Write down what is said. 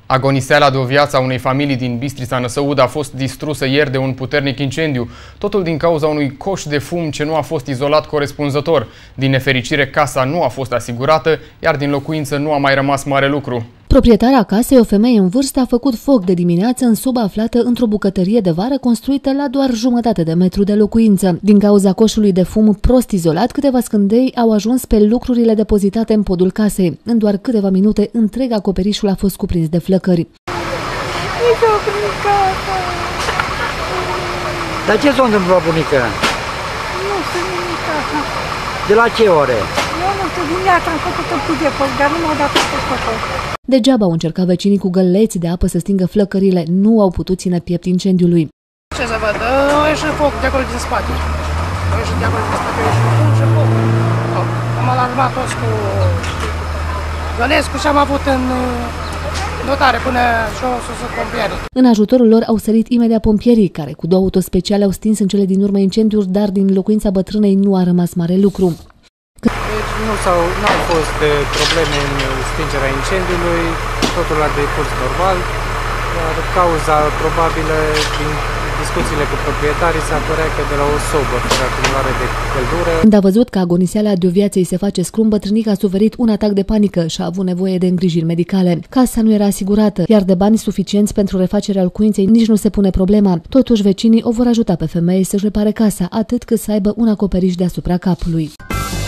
Agoniseala de o viață a unei familii din Bistrița Năsăud a fost distrusă ieri de un puternic incendiu, totul din cauza unui coș de fum ce nu a fost izolat corespunzător. Din nefericire, casa nu a fost asigurată, iar din locuință nu a mai rămas mare lucru. Proprietara casei, o femeie în vârstă, a făcut foc de dimineață în soba aflată într-o bucătărie de vară construită la doar jumătate de metru de locuință. Din cauza coșului de fum prost izolat, câteva scândei au ajuns pe lucrurile depozitate în podul casei. În doar câteva minute, întreg acoperișul a fost cuprins de flăcări. Dar ce s-a întâmplat, bunică? Nu știu nimic așa. De la ce ore? Eu nu știu, dimineața am făcut un pic de foc, dar nu m-au dat foc. Degeaba au încercat vecinii cu găleți de apă să stingă flăcările, nu au putut ține piept incendiului. Ce să văd? A ieșit foc de acolo din spate. A ieșit de acolo din spate, a ieșit fum și foc. Am alarmat toți cu Ionescu și am avut în notare până și-o pompierii. În ajutorul lor au sărit imediat pompierii, care cu 2 autospeciale au stins în cele din urmă incendiuri, dar din locuința bătrânei nu a rămas mare lucru. Deci nu au fost probleme în stingerea incendiului, totul a decurs normal, iar cauza probabilă din discuțiile cu proprietarii s-a părea că de la o sobă fără acumulare de căldură. Când a văzut că agoniseala de o viață îi se face scrum, bătrânica a suferit un atac de panică și a avut nevoie de îngrijiri medicale. Casa nu era asigurată, iar de bani suficienți pentru refacerea locuinței nici nu se pune problema. Totuși, vecinii o vor ajuta pe femeie să-și repare casa, atât cât să aibă un acoperiș deasupra capului.